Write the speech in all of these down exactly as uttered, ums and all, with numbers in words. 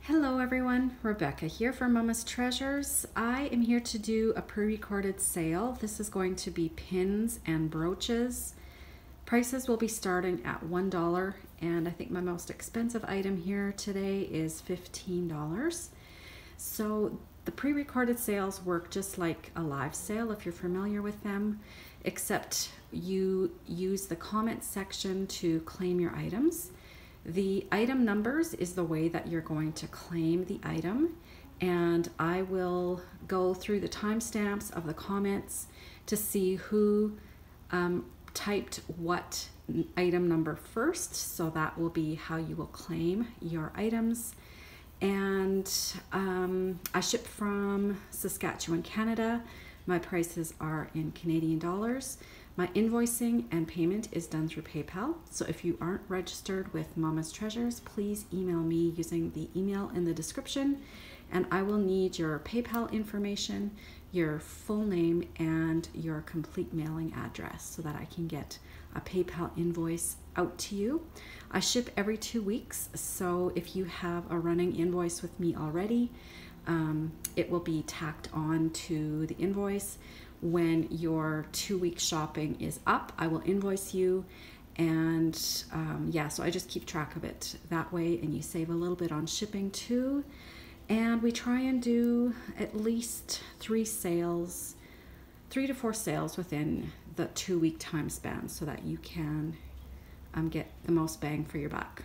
Hello everyone, Rebecca here for Mama's Treasures. I am here to do a pre-recorded sale. This is going to be pins and brooches. Prices will be starting at one dollar, and I think my most expensive item here today is fifteen dollars. So the pre-recorded sales work just like a live sale if you're familiar with them, except you use the comment section to claim your items. The item numbers is the way that you're going to claim the item, and I will go through the timestamps of the comments to see who um, typed what item number first, so that will be how you will claim your items. And um, I ship from Saskatchewan, Canada. My prices are in Canadian dollars. My invoicing and payment is done through PayPal. So if you aren't registered with Mama's Treasures, please email me using the email in the description, and I will need your PayPal information, your full name, and your complete mailing address so that I can get a PayPal invoice out to you. I ship every two weeks, so if you have a running invoice with me already, um, it will be tacked on to the invoice. When your two week shopping is up, I will invoice you, and um, yeah, so I just keep track of it that way, and you save a little bit on shipping too. And we try and do at least three sales, three to four sales within the two week time span so that you can um, get the most bang for your buck.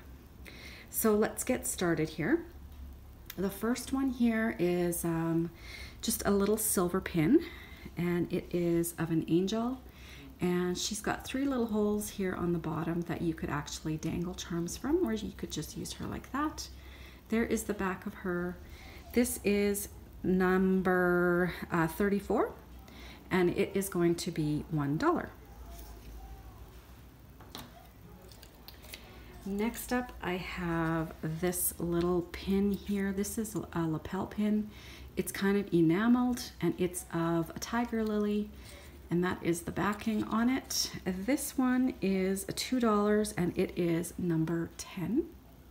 So let's get started here. The first one here is um, just a little silver pin, and it is of an angel, and she's got three little holes here on the bottom that you could actually dangle charms from, or you could just use her like that. There is the back of her. This is number uh, thirty-four, and it is going to be one dollar. Next up, I have this little pin here. This is a lapel pin. It's kind of enameled, and it's of a tiger lily, and that is the backing on it. This one is two dollars, and it is number ten.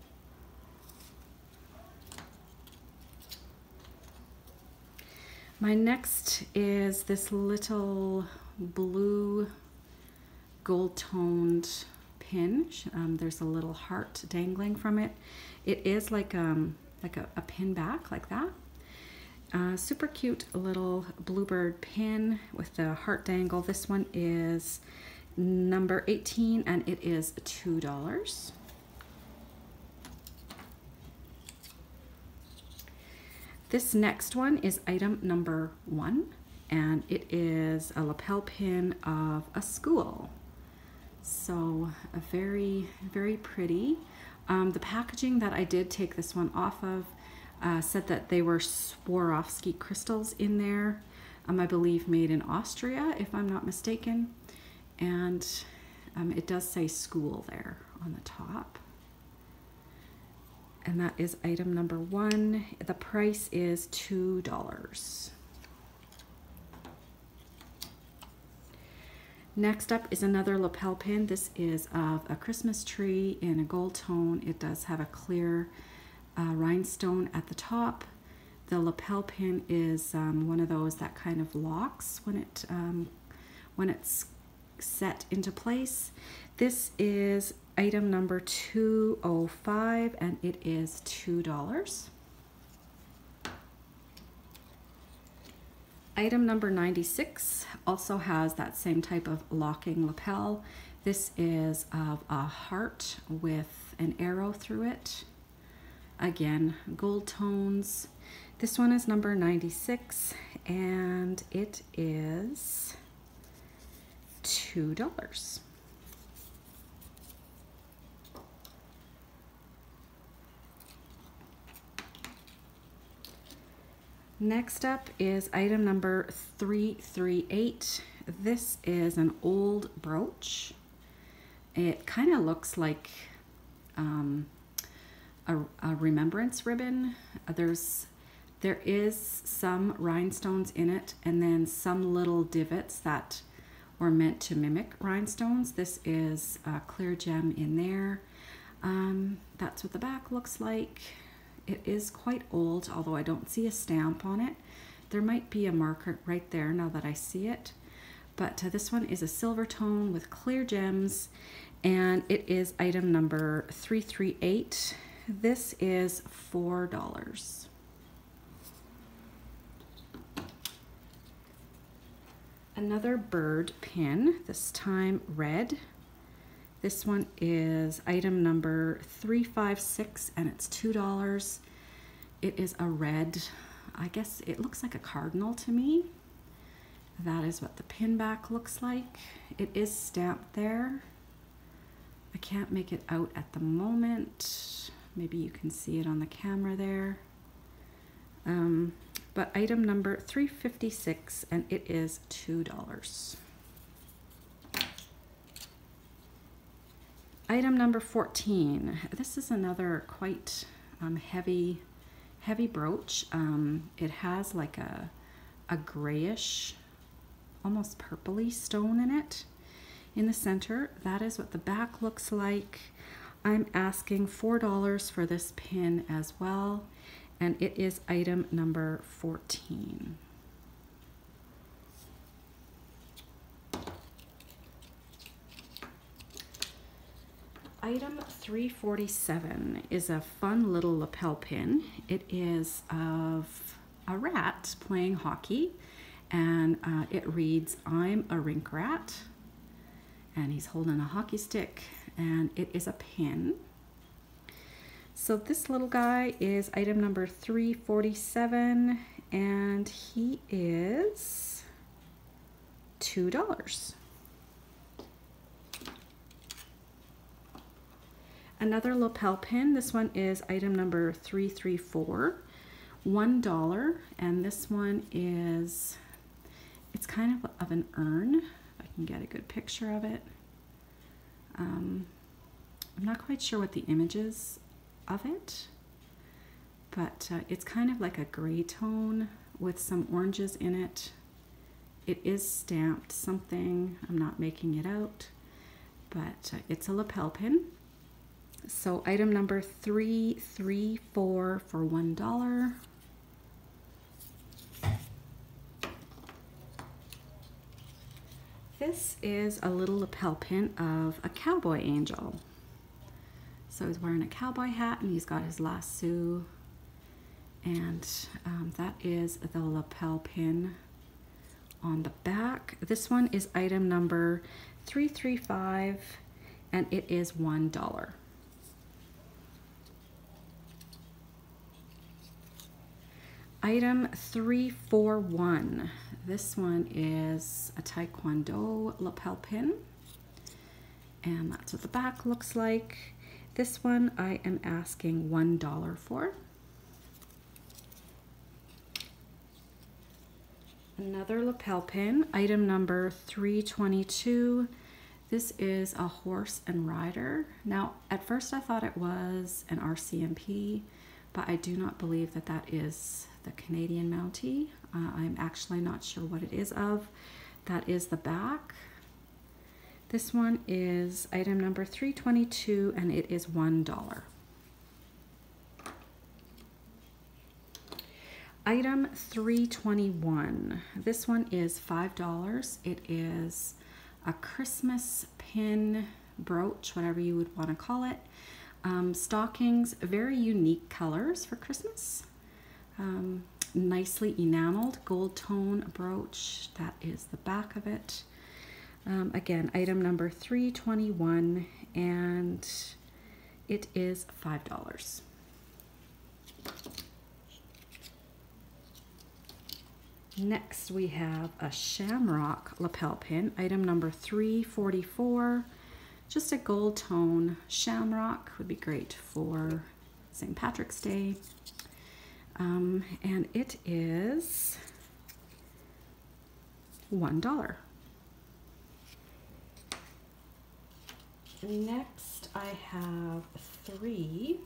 My next is this little blue gold-toned pin. Um, there's a little heart dangling from it. It is like um like a, a pin back like that. Uh, super cute little bluebird pin with the heart dangle. This one is number eighteen, and it is two dollars. This next one is item number one, and it is a lapel pin of a school. So a very, very pretty. Um, the packaging that I did take this one off of uh, said that they were Swarovski crystals in there. Um, I believe made in Austria, if I'm not mistaken. And um, it does say school there on the top. And that is item number one. The price is two dollars. Next up is another lapel pin. This is of a Christmas tree in a gold tone. It does have a clear uh, rhinestone at the top. The lapel pin is um, one of those that kind of locks when it um, when it's set into place. This is item number two oh five, and it is two dollars. Item number ninety-six also has that same type of locking lapel. This is of a heart with an arrow through it. Again, gold tones. This one is number ninety-six, and it is two dollars. Next up is item number three three eight. This is an old brooch. It kind of looks like um, a, a remembrance ribbon. There's, there is some rhinestones in it, and then some little divots that were meant to mimic rhinestones. This is a clear gem in there. Um, that's what the back looks like. It is quite old, although I don't see a stamp on it. There might be a marker right there now that I see it. But uh, this one is a silver tone with clear gems, and it is item number three three eight. This is four dollars. Another bird pin, this time red. This one is item number three five six, and it's two dollars. It is a red, I guess it looks like a cardinal to me. That is what the pin back looks like. It is stamped there. I can't make it out at the moment. Maybe you can see it on the camera there. Um, but item number three fifty-six, and it is two dollars. Item number fourteen. This is another quite um, heavy, heavy brooch. Um, it has like a, a grayish, almost purpley stone in it in the center. That is what the back looks like. I'm asking four dollars for this pin as well, and it is item number fourteen. Item three forty-seven is a fun little lapel pin. It is of a rat playing hockey, and uh, it reads, "I'm a rink rat," and he's holding a hockey stick, and it is a pin. So this little guy is item number three forty-seven, and he is two dollars. Another lapel pin, this one is item number three thirty-four, one dollar, and this one is, it's kind of of an urn, if I can get a good picture of it. Um, I'm not quite sure what the image is of it, but uh, it's kind of like a gray tone with some oranges in it. It is stamped something, I'm not making it out, but uh, it's a lapel pin. So item number three thirty-four for one dollar. This is a little lapel pin of a cowboy angel. So he's wearing a cowboy hat and he's got his lasso, and um, that is the lapel pin on the back. This one is item number three thirty-five, and it is one dollar. Item three forty-one. This one is a Taekwondo lapel pin, and that's what the back looks like. This one I am asking one dollar for. Another lapel pin, item number three twenty-two. This is a horse and rider. Now, at first I thought it was an R C M P, but I do not believe that that is the Canadian Mountie. Uh, I'm actually not sure what it is of. That is the back. This one is item number three twenty-two, and it is one dollar. Item three twenty-one. This one is five dollars. It is a Christmas pin, brooch, whatever you would want to call it. Um, stockings, very unique colors for Christmas. Um, nicely enameled gold tone brooch. That is the back of it. Um, again, item number three twenty-one, and it is five dollars. Next, we have a shamrock lapel pin, item number three forty-four. Just a gold tone shamrock would be great for Saint Patrick's Day. Um, and it is one dollar. Next, I have three.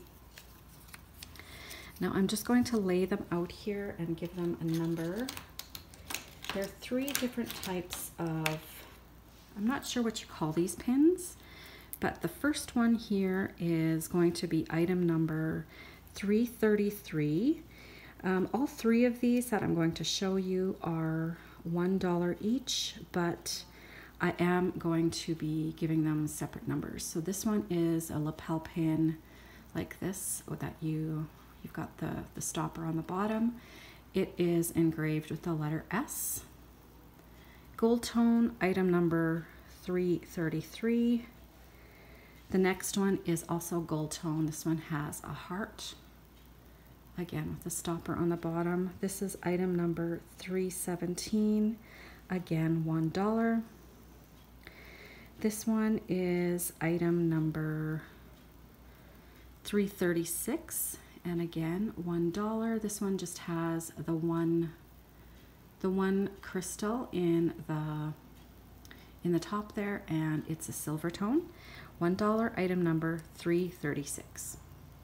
Now I'm just going to lay them out here and give them a number. There are three different types of, I'm not sure what you call these pins, but the first one here is going to be item number three thirty-three. Um, all three of these that I'm going to show you are one dollar each, but I am going to be giving them separate numbers. So this one is a lapel pin like this, or that you, you've got the, the stopper on the bottom. It is engraved with the letter S. Gold tone, item number three thirty-three. The next one is also gold tone. This one has a heart, again with the stopper on the bottom. This is item number three seventeen, again one dollar. This one is item number three thirty-six, and again one dollar. This one just has the one the one crystal in the in the top there, and it's a silver tone. one dollar, item number three thirty-six.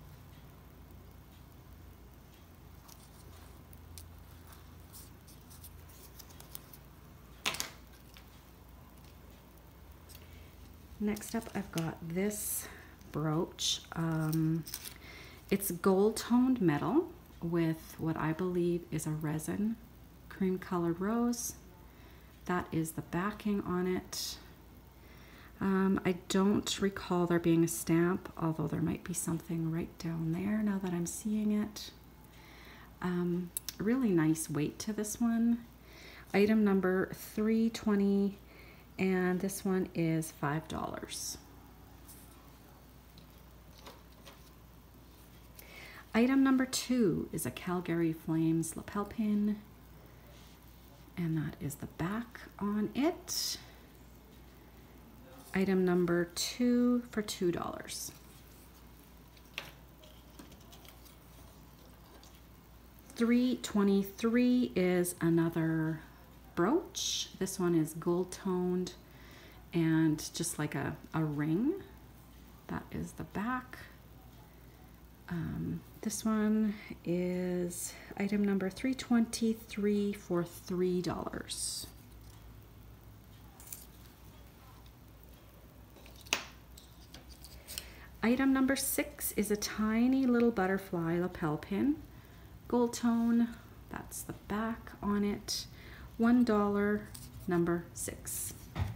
Next up, I've got this brooch. Um, it's gold toned metal with what I believe is a resin cream colored rose. That is the backing on it. Um, I don't recall there being a stamp, although there might be something right down there now that I'm seeing it. Um, really nice weight to this one. Item number three twenty, and this one is five dollars. Item number two is a Calgary Flames lapel pin, and that is the back on it. Item number two for two dollars. three twenty-three is another brooch. This one is gold toned and just like a, a ring. That is the back. Um, this one is item number three twenty-three for three dollars. Item number six is a tiny little butterfly lapel pin, gold tone. That's the back on it. one dollar, number six.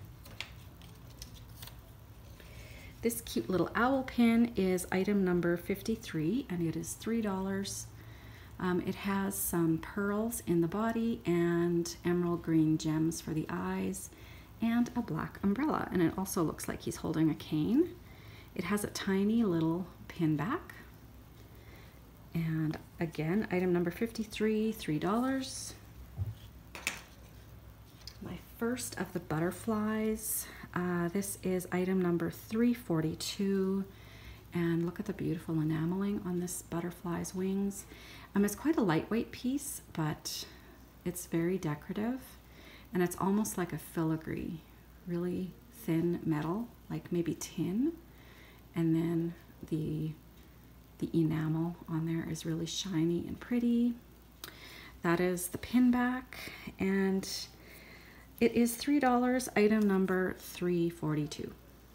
This cute little owl pin is item number fifty-three, and it is three dollars. Um, it has some pearls in the body and emerald green gems for the eyes and a black umbrella, and it also looks like he's holding a cane. It has a tiny little pin back. And again, item number fifty-three, three dollars. My first of the butterflies. Uh, this is item number three forty-two. And look at the beautiful enameling on this butterfly's wings. Um, it's quite a lightweight piece, but it's very decorative. And it's almost like a filigree, really thin metal, like maybe tin. And then the, the enamel on there is really shiny and pretty. That is the pin back, and it is three dollars, item number three forty-two.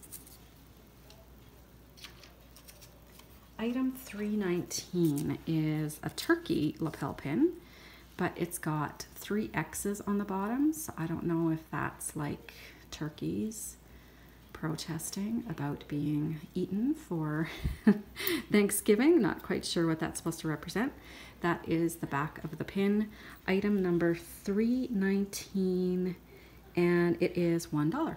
Item three nineteen is a turkey lapel pin, but it's got three X's on the bottom, so I don't know if that's like turkeys protesting about being eaten for Thanksgiving. Not quite sure what that's supposed to represent. That is the back of the pin. Item number three nineteen, and it is one dollar.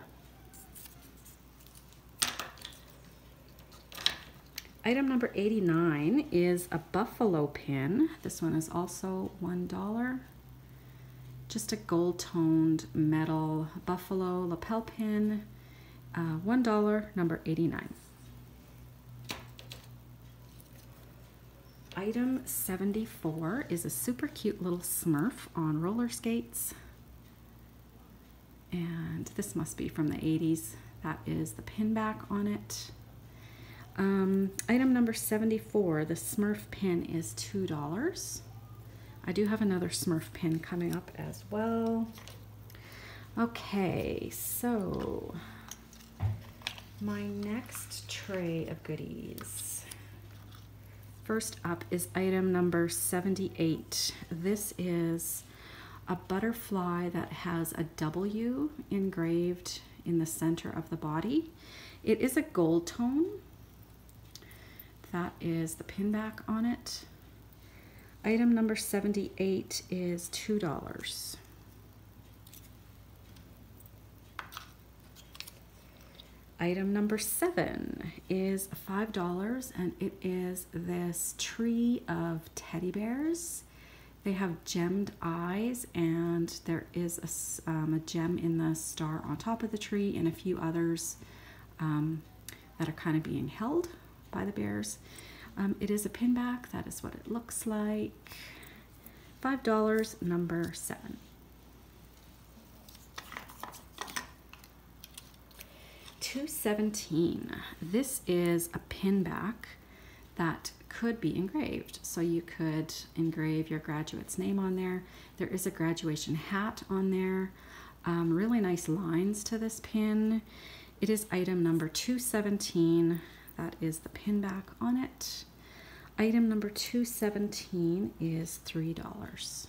Item number eighty-nine is a buffalo pin. This one is also one dollar. Just a gold-toned metal buffalo lapel pin. Uh, one dollar, number eighty-nine. Item seventy-four is a super cute little Smurf on roller skates. And this must be from the eighties. That is the pin back on it. Um, item number seventy-four, the Smurf pin is two dollars. I do have another Smurf pin coming up as well. Okay, so my next tray of goodies. First up is item number seventy-eight. This is a butterfly that has a W engraved in the center of the body. It is a gold tone. That is the pin back on it. Item number seventy-eight is two dollars. Item number seven is five dollars, and it is this tree of teddy bears. They have gemmed eyes, and there is a, um, a gem in the star on top of the tree, and a few others um, that are kind of being held by the bears. Um, it is a pin back. That is what it looks like. five dollars, number seven. two seventeen. This is a pin back that could be engraved. So you could engrave your graduate's name on there. There is a graduation hat on there. Um, really nice lines to this pin. It is item number two seventeen. That is the pin back on it. Item number two seventeen is three dollars.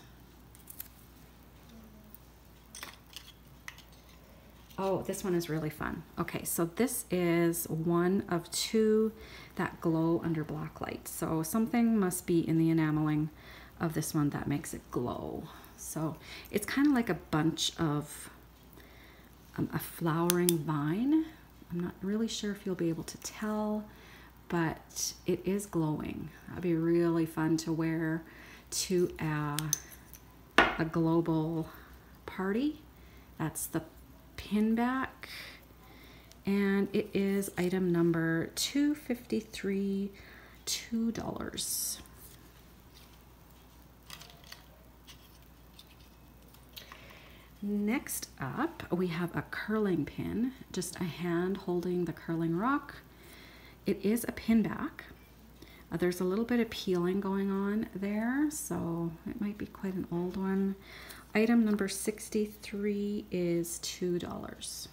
Oh, this one is really fun. Okay, so this is one of two that glow under black light. So something must be in the enameling of this one that makes it glow. So it's kind of like a bunch of um, a flowering vine. I'm not really sure if you'll be able to tell, but it is glowing. That'd be really fun to wear to a, a global party. That's the pin back, and it is item number two fifty-three, two dollars. Next up, we have a curling pin, just a hand holding the curling rock. It is a pin back. Uh, there's a little bit of peeling going on there, so it might be quite an old one. Item number sixty-three is two dollars.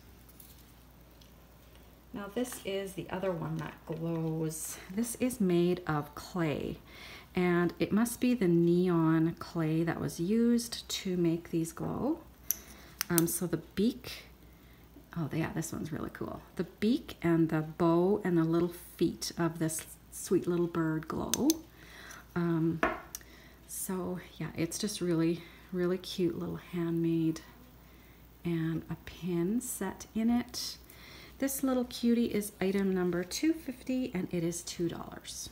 Now this is the other one that glows. This is made of clay, and it must be the neon clay that was used to make these glow. Um, so the beak, oh yeah, this one's really cool. The beak and the bow and the little feet of this sweet little bird glow. Um, so yeah, it's just really really cute little handmade, and a pin set in it. This little cutie is item number two fifty, and it is two dollars.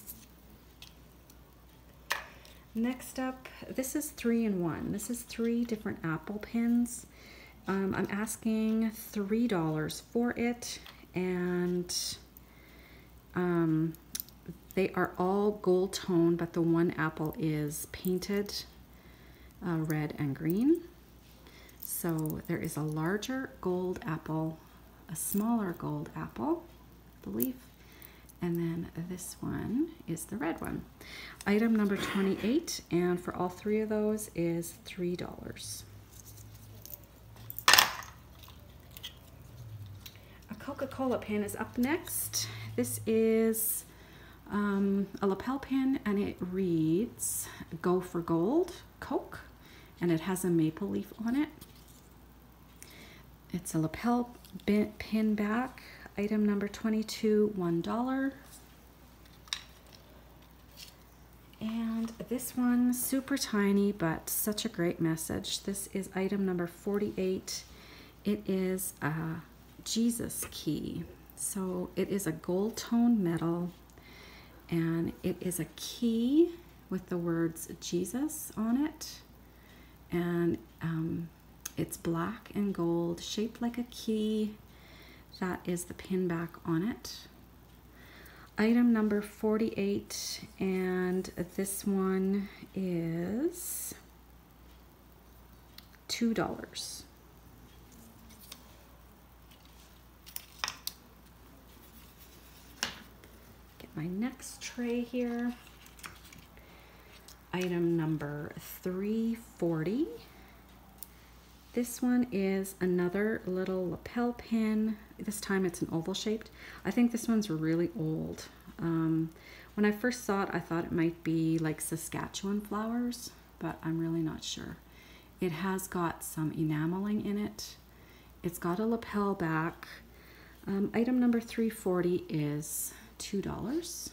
Next up, this is three in one. This is three different apple pins. Um, I'm asking three dollars for it, and um, they are all gold tone, but the one apple is painted Uh, red and green. So there is a larger gold apple, a smaller gold apple, I believe, and then this one is the red one. Item number twenty-eight, and for all three of those is three dollars. A Coca-Cola pin is up next. This is um, a lapel pin, and it reads "Go for Gold, Coke," and it has a maple leaf on it. It's a lapel pin back. Item number twenty-two, one dollar. And this one, super tiny, but such a great message. This is item number forty-eight. It is a Jesus key. So it is a gold tone metal, and it is a key with the words Jesus on it. And um, it's black and gold, shaped like a key. That is the pin back on it. Item number forty-eight, and this one is two dollars. Get my next tray here. Item number three forty. This one is another little lapel pin. This time it's an oval shaped. I think this one's really old. Um, When I first saw it, I thought it might be like Saskatchewan flowers, but I'm really not sure. It has got some enameling in it. It's got a lapel back. Um, item number three forty is two dollars.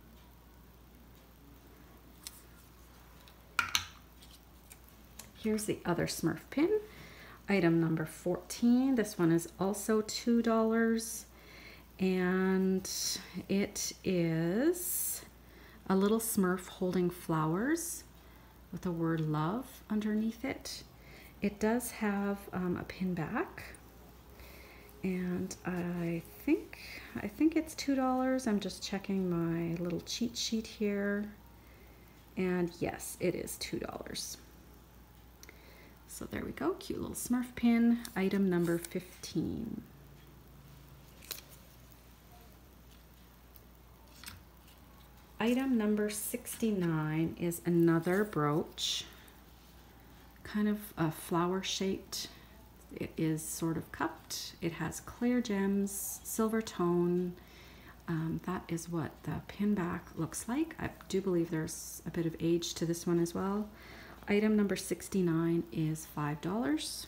Here's the other Smurf pin. Item number fourteen. This one is also two dollars. And it is a little Smurf holding flowers with the word love underneath it. It does have um, a pin back. And I think I think it's two dollars. I'm just checking my little cheat sheet here. And yes, it is two dollars. So there we go, cute little Smurf pin, item number fifteen. Item number sixty-nine is another brooch, kind of a flower shaped. It is sort of cupped. It has clear gems, silver tone. Um, that is what the pin back looks like. I do believe there's a bit of age to this one as well. Item number sixty-nine is five dollars.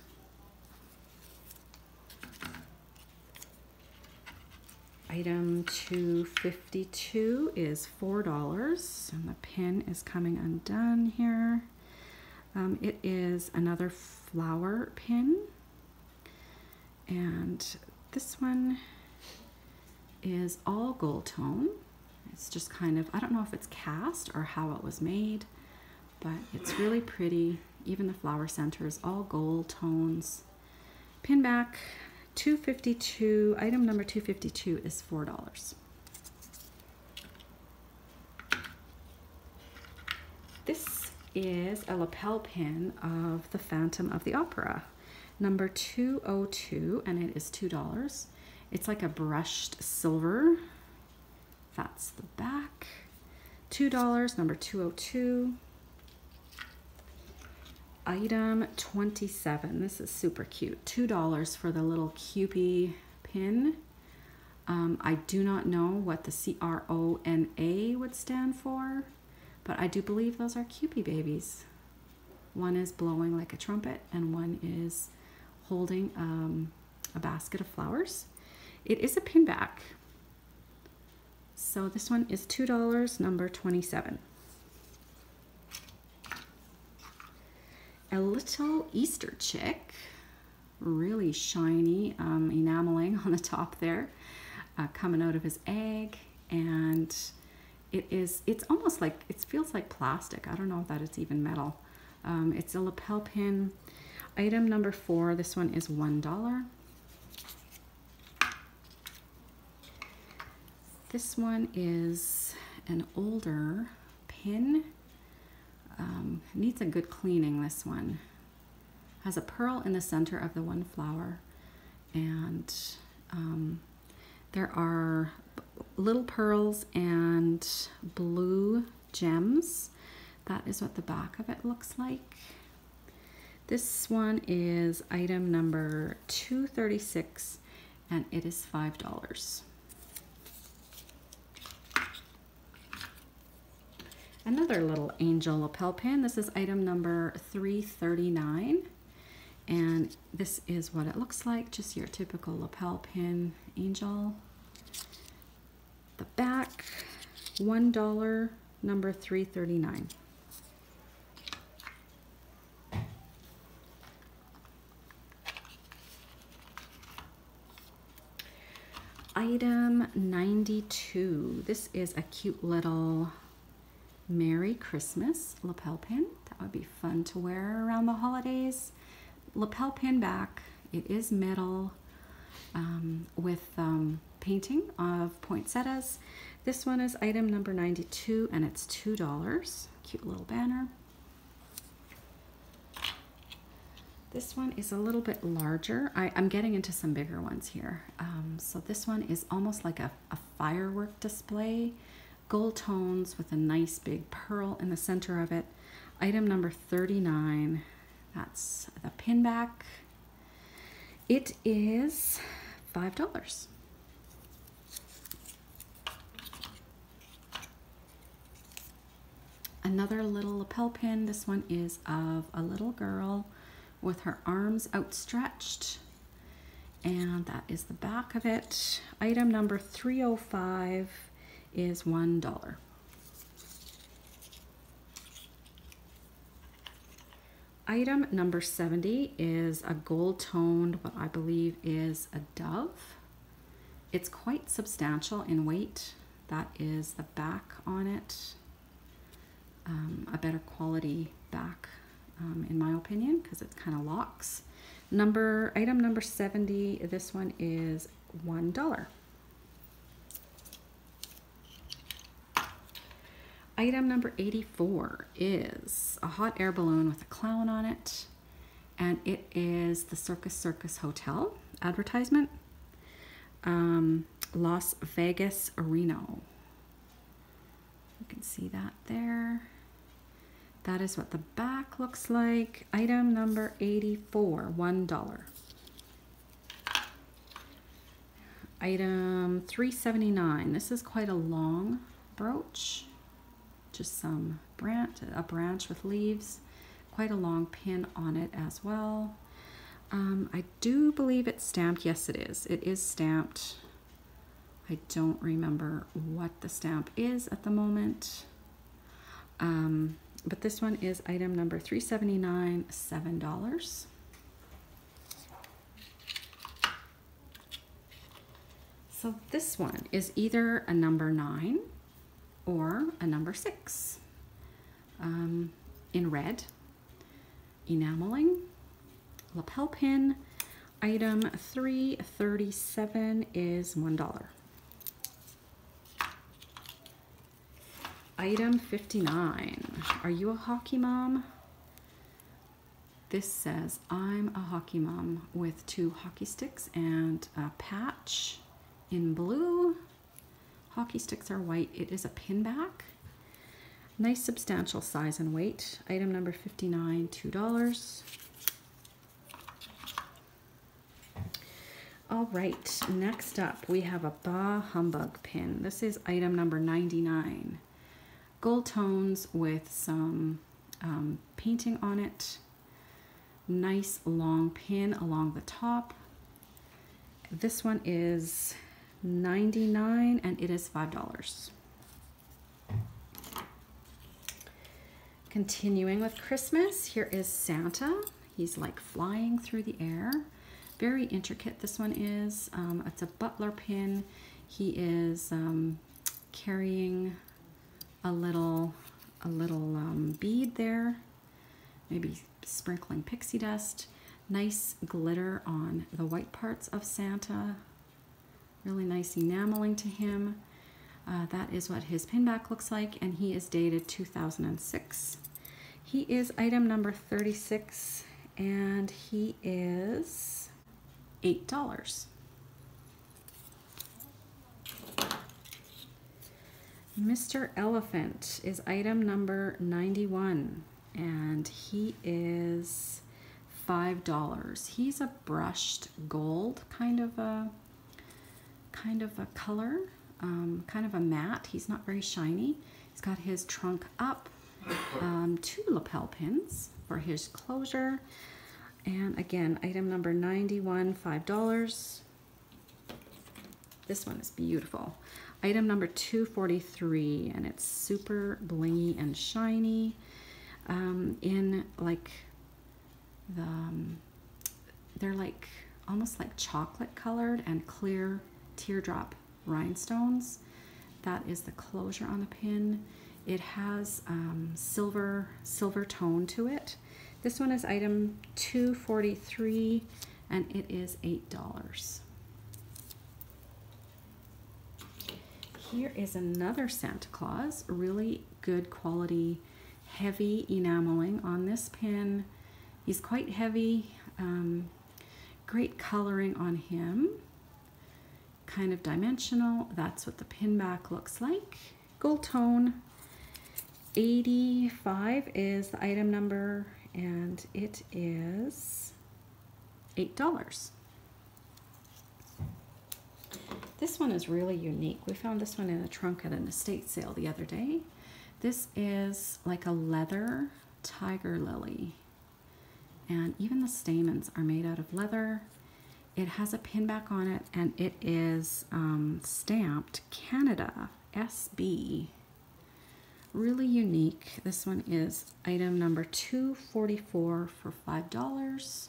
Item two fifty-two is four dollars, and the pin is coming undone here. Um, it is another flower pin, and this one is all gold tone. It's just kind of, I don't know if it's cast or how it was made, but it's really pretty. Even the flower center is all gold tones. Pin back, two fifty-two. Item number two fifty-two is four dollars. This is a lapel pin of the Phantom of the Opera, number two oh two, and it is two dollars. It's like a brushed silver. That's the back. two dollars, number two oh two. Item twenty-seven. This is super cute. two dollars for the little Cupie pin. Um, I do not know what the C R O N A would stand for, but I do believe those are Cupie babies. One is blowing like a trumpet and one is holding um, a basket of flowers. It is a pin back. So this one is two dollars, number twenty-seven. A little Easter chick, really shiny, um, enameling on the top there, uh, coming out of his egg, and it is, it's almost like, it feels like plastic. I don't know if that is even metal. Um, it's a lapel pin. Item number four, this one is one dollar. This one is an older pin. Um, needs a good cleaning, this one. Has a pearl in the center of the one flower, and um, there are little pearls and blue gems. That is what the back of it looks like. This one is item number two thirty-six, and it is five dollars. Another little angel lapel pin. This is item number three thirty-nine, and this is what it looks like, just your typical lapel pin angel. The back, one dollar, number three thirty-nine. Item ninety-two. This is a cute little Merry Christmas lapel pin. That would be fun to wear around the holidays. Lapel pin back. It is metal um, with um, painting of poinsettias. This one is item number ninety-two, and it's two dollars. Cute little banner. This one is a little bit larger. I, I'm getting into some bigger ones here. Um, so this one is almost like a, a firework display. Gold tones with a nice big pearl in the center of it. Item number thirty-nine. That's the pin back. It is five dollars. Another little lapel pin. This one is of a little girl with her arms outstretched. And that is the back of it. Item number three oh five is one dollar. Item number seventy is a gold toned, what I believe is a dove. It's quite substantial in weight. That is the back on it. Um, a better quality back, um, in my opinion, because it kind of locks. Number item number seventy. This one is one dollar. Item number eighty-four is a hot air balloon with a clown on it, and it is the Circus Circus Hotel advertisement. Um, Las Vegas, Reno. You can see that there. That is what the back looks like. Item number eighty-four, one dollar. Item three seventy-nine. This is quite a long brooch. Just some branch, a branch with leaves. Quite a long pin on it as well. Um, I do believe it's stamped. Yes, it is. It is stamped. I don't remember what the stamp is at the moment. Um, but this one is item number three seventy-nine, seven dollars. So this one is either a number nine or a number six. Um, in red, enameling, lapel pin. Item three thirty-seven is one dollar. Item fifty-nine. Are you a hockey mom? This says, I'm a hockey mom, with two hockey sticks and a patch in blue. Hockey sticks are white. It is a pin back. Nice substantial size and weight. Item number fifty-nine, two dollars. All right, next up we have a Bah Humbug pin. This is item number ninety-nine. Gold tones with some um, painting on it. Nice long pin along the top. This one is ninety-nine and it is five dollars. Continuing with Christmas, here is Santa. He's like flying through the air. Very intricate this one is. Um, it's a butler pin. He is um, carrying a little, a little um, bead there, maybe sprinkling pixie dust. Nice glitter on the white parts of Santa. Really nice enameling to him. Uh, that is what his pin back looks like, and he is dated two thousand six. He is item number thirty-six, and he is eight dollars. Mister Elephant is item number ninety-one, and he is five dollars. He's a brushed gold kind of a kind of a color, um, kind of a matte. He's not very shiny. He's got his trunk up, um, two lapel pins for his closure, and again, item number ninety-one, five dollars. This one is beautiful. Item number two forty-three, and it's super blingy and shiny, um, in like the, um, they're like almost like chocolate colored and clear teardrop rhinestones. That is the closure on the pin. It has um, silver silver tone to it. This one is item two forty-three, and it is eight dollars. Here is another Santa Claus, really good quality, heavy enameling on this pin. He's quite heavy, um, great coloring on him, kind of dimensional. That's what the pin back looks like. Gold tone. eighty-five is the item number, and it is eight dollars. This one is really unique. We found this one in a trunk at an estate sale the other day. This is like a leather tiger lily, and even the stamens are made out of leather. It has a pin back on it, and it is um, stamped Canada S B. Really unique. This one is item number two forty-four for five dollars.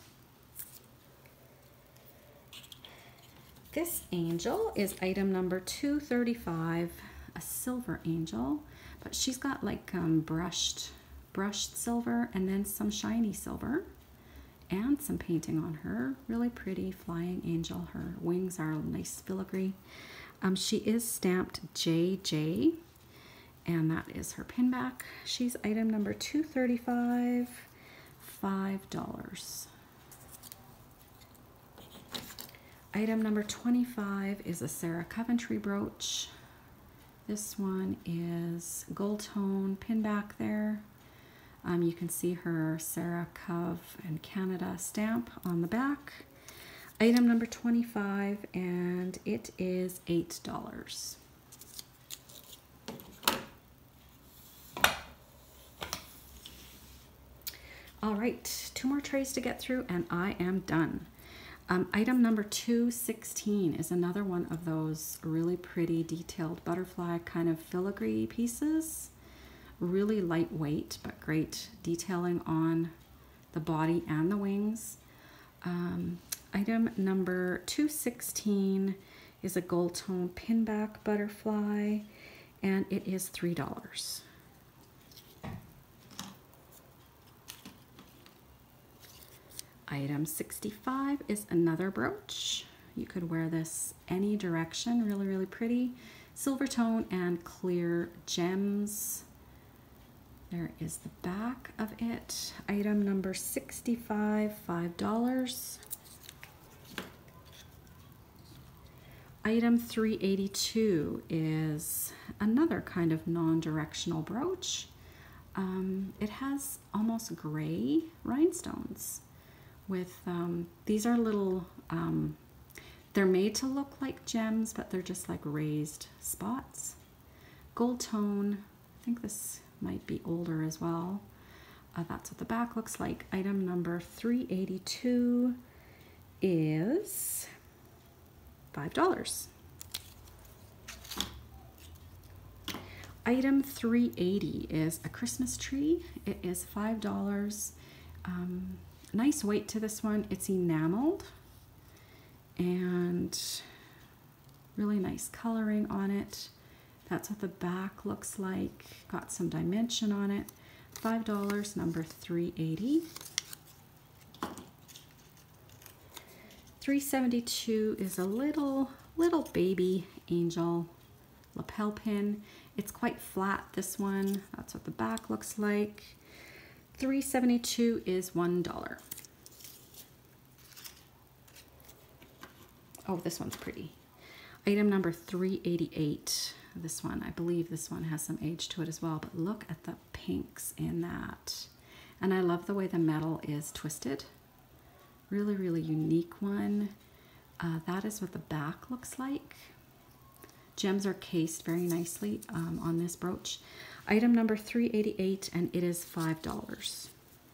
This angel is item number two thirty-five, a silver angel, but she's got like um, brushed, brushed silver and then some shiny silver and some painting on her. Really pretty flying angel. Her wings are nice filigree. Um, she is stamped J J, and that is her pin back. She's item number two thirty-five, five dollars. Item number twenty-five is a Sarah Coventry brooch. This one is gold tone pin back there. Um, you can see her Sarah Cove and Canada stamp on the back. Item number twenty-five, and it is eight dollars. All right, two more trays to get through and I am done. Um, item number two sixteen is another one of those really pretty detailed butterfly kind of filigree pieces. Really lightweight, but great detailing on the body and the wings. Um, item number two sixteen is a gold tone pinback butterfly, and it is three dollars. Item sixty-five is another brooch. You could wear this any direction. Really, really pretty. Silver tone and clear gems. There is the back of it. Item number sixty-five, five dollars. Item three eighty-two is another kind of non-directional brooch. Um, it has almost gray rhinestones. With um, these are little, um, they're made to look like gems, but they're just like raised spots. Gold tone, I think this might be older as well. Uh, that's what the back looks like. Item number three eighty-two is five dollars. Item three eighty is a Christmas tree. It is five dollars. Um, Nice weight to this one. It's enameled and really nice coloring on it. That's what the back looks like. Got some dimension on it. five dollars, number three eighty. three seventy-two is a little, little baby angel lapel pin. It's quite flat, this one. That's what the back looks like. three seventy-two is one dollar. Oh, this one's pretty. Item number three eighty-eight. This one, I believe this one has some age to it as well, but look at the pinks in that. And I love the way the metal is twisted. Really, really unique one. Uh, that is what the back looks like. Gems are cased very nicely um, on this brooch. Item number three eighty-eight, and it is five dollars.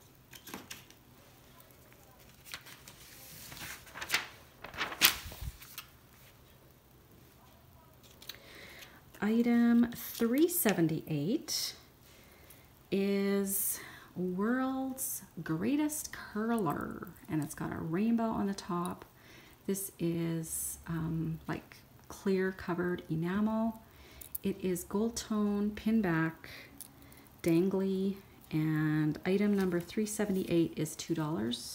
Item three seventy-eight is World's Greatest Curler, and it's got a rainbow on the top. This is um, like clear covered enamel. It is gold tone, pin back, dangly, and item number three seventy-eight is two dollars.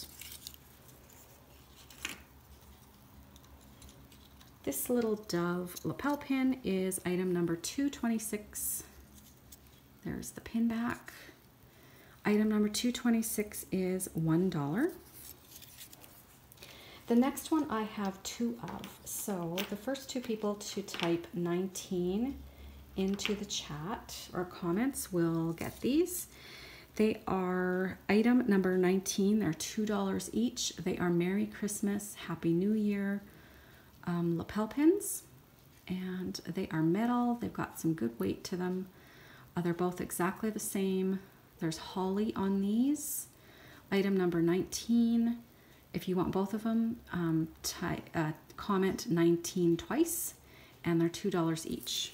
This little dove lapel pin is item number two twenty-six. There's the pin back. Item number two twenty-six is one dollar. The next one I have two of. So the first two people to type nineteen into the chat or comments will get these. They are item number nineteen. They're two dollars each. They are Merry Christmas, Happy New Year um, lapel pins, and they are metal. They've got some good weight to them. Uh, they're both exactly the same. There's holly on these. Item number nineteen. If you want both of them, um, ty uh, comment nineteen twice, and they're two dollars each.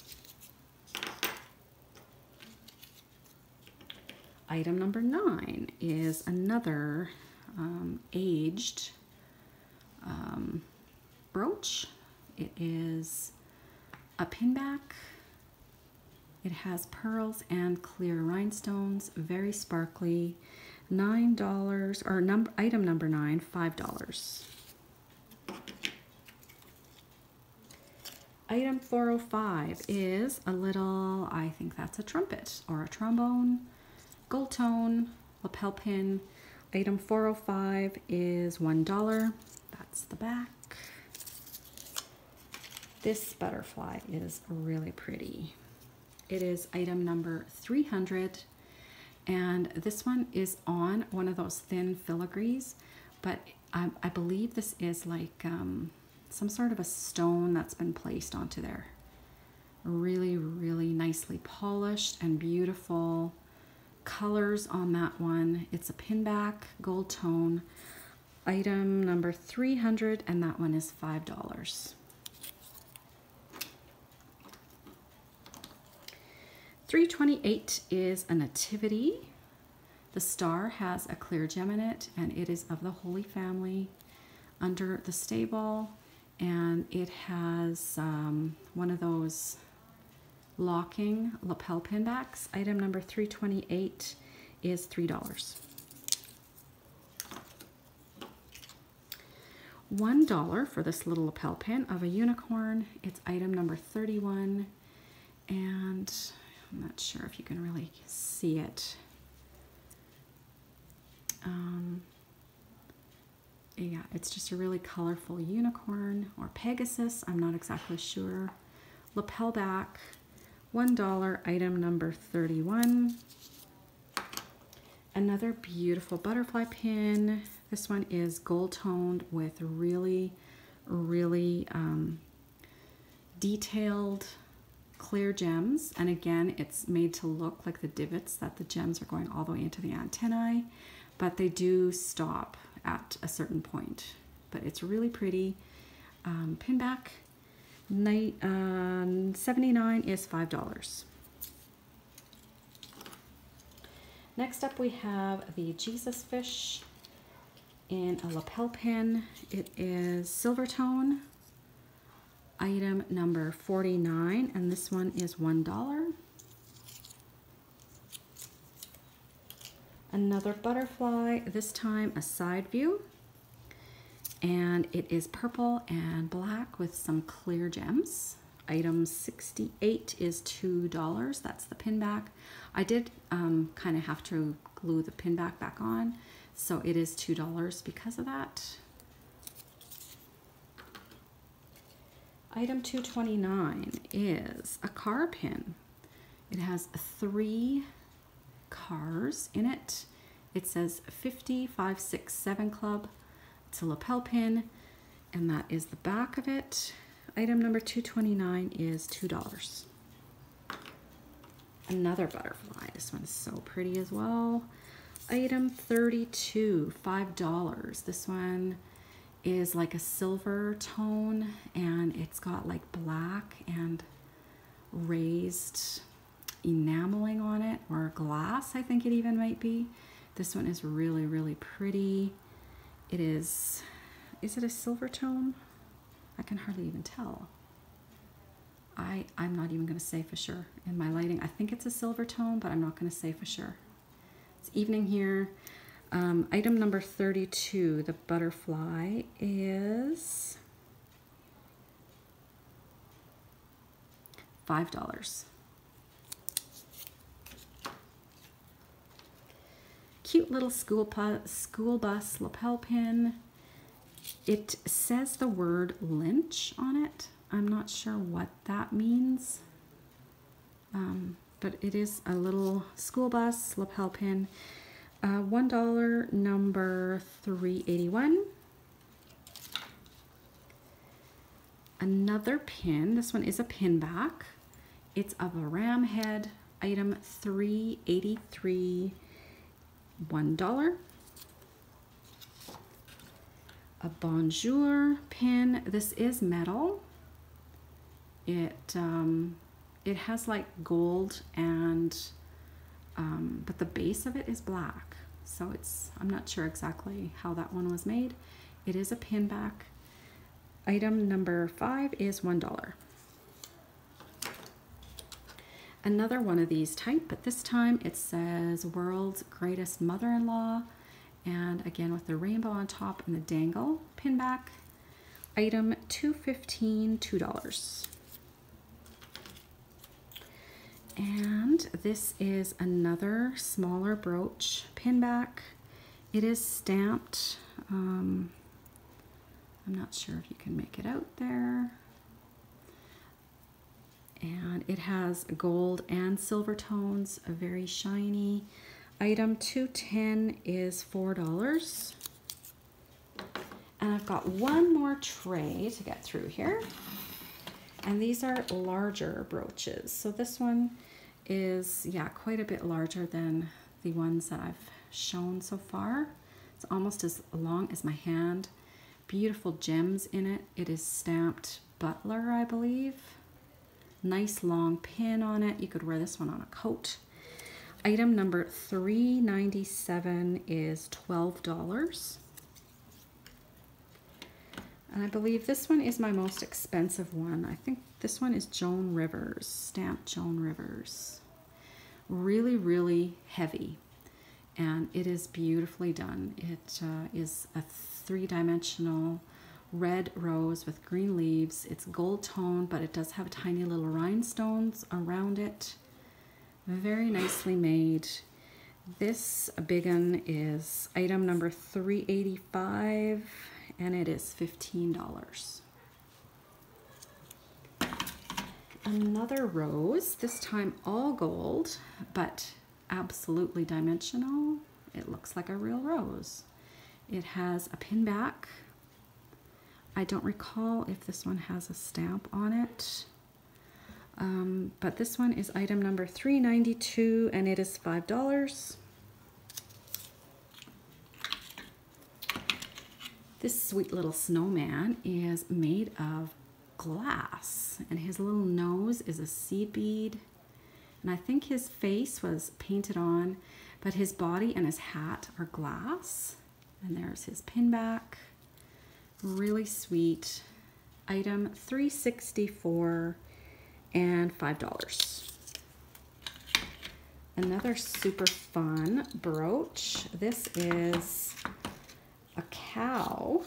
Item number nine is another um, aged um, brooch. It is a pinback. It has pearls and clear rhinestones, very sparkly. nine dollars, or number item number nine, five dollars. Item four oh five is a little, I think that's a trumpet or a trombone, gold tone, lapel pin. Item four oh five is one dollar. That's the back. This butterfly is really pretty. It is item number three hundred, and this one is on one of those thin filigrees, but I, I believe this is like um, some sort of a stone that's been placed onto there. Really, really nicely polished and beautiful colors on that one. It's a pinback, gold tone, item number three hundred, and that one is five dollars. three twenty-eight is a nativity. The star has a clear gem in it, and it is of the Holy Family under the stable, and it has um, one of those locking lapel pinbacks. Item number three twenty-eight is three dollars. one dollar for this little lapel pin of a unicorn. It's item number thirty-one, and I'm not sure if you can really see it. Um, yeah, it's just a really colorful unicorn or Pegasus. I'm not exactly sure. Lapel back, one dollar, item number thirty-one. Another beautiful butterfly pin. This one is gold toned with really, really um, detailed clear gems, and again it's made to look like the divots that the gems are going all the way into the antennae, but they do stop at a certain point. But it's really pretty. Um, pinback, night, uh, seventy-nine is five dollars. Next up we have the Jesus fish in a lapel pin. It is silver tone. Item number forty-nine, and this one is one dollar. Another butterfly, this time a side view, and it is purple and black with some clear gems. Item sixty-eight is two dollars. That's the pin back. I did um, kind of have to glue the pin back back on, so it is two dollars because of that. Item two twenty-nine is a car pin. It has three cars in it. It says fifty, five, six, seven Club. It's a lapel pin, and that is the back of it. Item number two twenty-nine is two dollars. Another butterfly. This one is so pretty as well. Item thirty-two, five dollars. This one is like a silver tone, and it's got like black and raised enameling on it, or glass, I think it even might be. This one is really, really pretty. It is, is it a silver tone? I can hardly even tell. I, I'm not even gonna say for sure in my lighting. I think it's a silver tone, but I'm not gonna say for sure. It's evening here. Um, item number thirty-two, the butterfly, is five dollars. Cute little school, pu school bus lapel pin. It says the word Lynch on it. I'm not sure what that means, um, but it is a little school bus lapel pin. Uh, one dollar, number three eighty-one. Another pin. This one is a pin back. It's of a ram head Item three eighty-three, one dollar. A Bonjour pin. This is metal. It um, it has like gold and um, but the base of it is black. So it's, I'm not sure exactly how that one was made. It is a pin back. Item number five is one dollar. Another one of these type, but this time it says World's Greatest Mother-in-Law, and again with the rainbow on top and the dangle pin back. Item two fifteen, two dollars. And this is another smaller brooch pin back. It is stamped. Um, I'm not sure if you can make it out there. And it has gold and silver tones, a very shiny. Item two ten is four dollars. And I've got one more tray to get through here. And these are larger brooches. So this one is, yeah, quite a bit larger than the ones that I've shown so far. It's almost as long as my hand. Beautiful gems in it. It is stamped Butler, I believe. Nice long pin on it. You could wear this one on a coat. Item number three ninety-seven is twelve dollars. And I believe this one is my most expensive one. I think this one is Joan Rivers, stamped Joan Rivers. Really, really heavy. And it is beautifully done. It uh, is a three-dimensional red rose with green leaves. It's gold tone, but it does have tiny little rhinestones around it. Very nicely made. This big one is item number three eighty-five, and it is fifteen dollars. Another rose, this time all gold, but absolutely dimensional. It looks like a real rose. It has a pin back. I don't recall if this one has a stamp on it, um, but this one is item number three ninety-two, and it is five dollars. This sweet little snowman is made of glass, and his little nose is a seed bead, and I think his face was painted on, but his body and his hat are glass. And there's his pin back. Really sweet. Item three sixty-four and five dollars. Another super fun brooch. This is a cow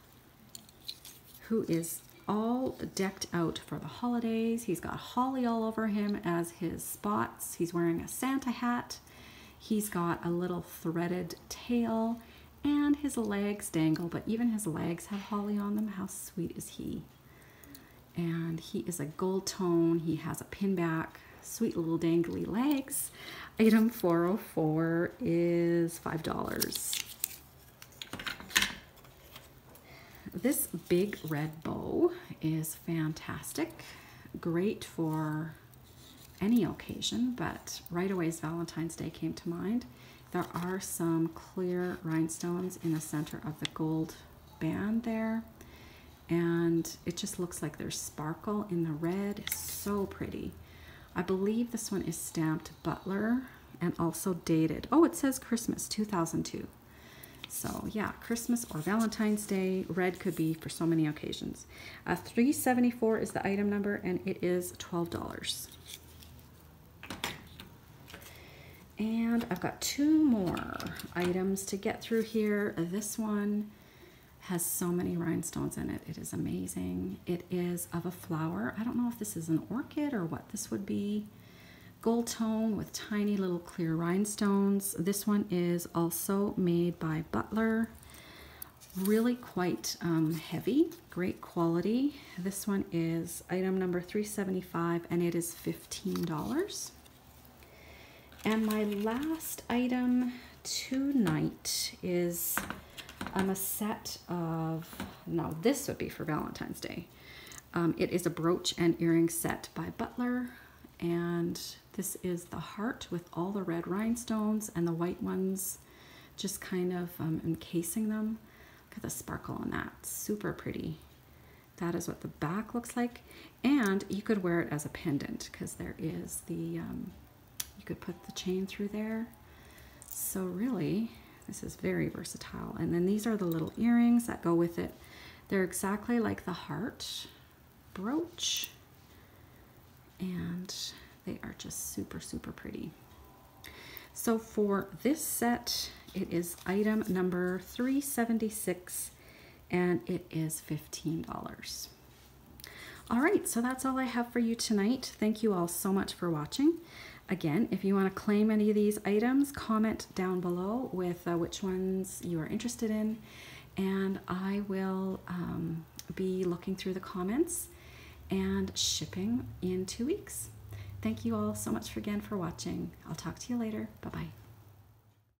who is all decked out for the holidays. He's got holly all over him as his spots. He's wearing a Santa hat. He's got a little threaded tail, and his legs dangle, but even his legs have holly on them. How sweet is he? And he is a gold tone. He has a pin back, sweet little dangly legs. Item four oh four is five dollars. This big red bow is fantastic. Great for any occasion, but right away as Valentine's Day came to mind. There are some clear rhinestones in the center of the gold band there, and it just looks like there's sparkle in the red. It's so pretty. I believe this one is stamped Butler and also dated. Oh, it says Christmas two thousand two. So yeah, Christmas or Valentine's Day. Red could be for so many occasions. Uh, three seventy-four is the item number, and it is twelve dollars. And I've got two more items to get through here. This one has so many rhinestones in it. It is amazing. It is of a flower. I don't know if this is an orchid or what this would be. Gold tone with tiny little clear rhinestones. This one is also made by Butler. Really quite um, heavy, great quality. This one is item number three seventy-five, and it is fifteen dollars. And my last item tonight is um, a set of, no, this would be for Valentine's Day. Um, it is a brooch and earring set by Butler, and This is the heart with all the red rhinestones and the white ones just kind of um, encasing them. Look at the sparkle on that, super pretty. That is what the back looks like. And you could wear it as a pendant because there is the, um, you could put the chain through there. So really, this is very versatile. And then these are the little earrings that go with it. They're exactly like the heart brooch. And they are just super, super pretty. So for this set, it is item number three seventy-six, and it is fifteen dollars. All right, so that's all I have for you tonight. Thank you all so much for watching. Again, if you want to claim any of these items, comment down below with uh, which ones you are interested in, and I will um, be looking through the comments and shipping in two weeks. Thank you all so much for, again for watching. I'll talk to you later. Bye-bye.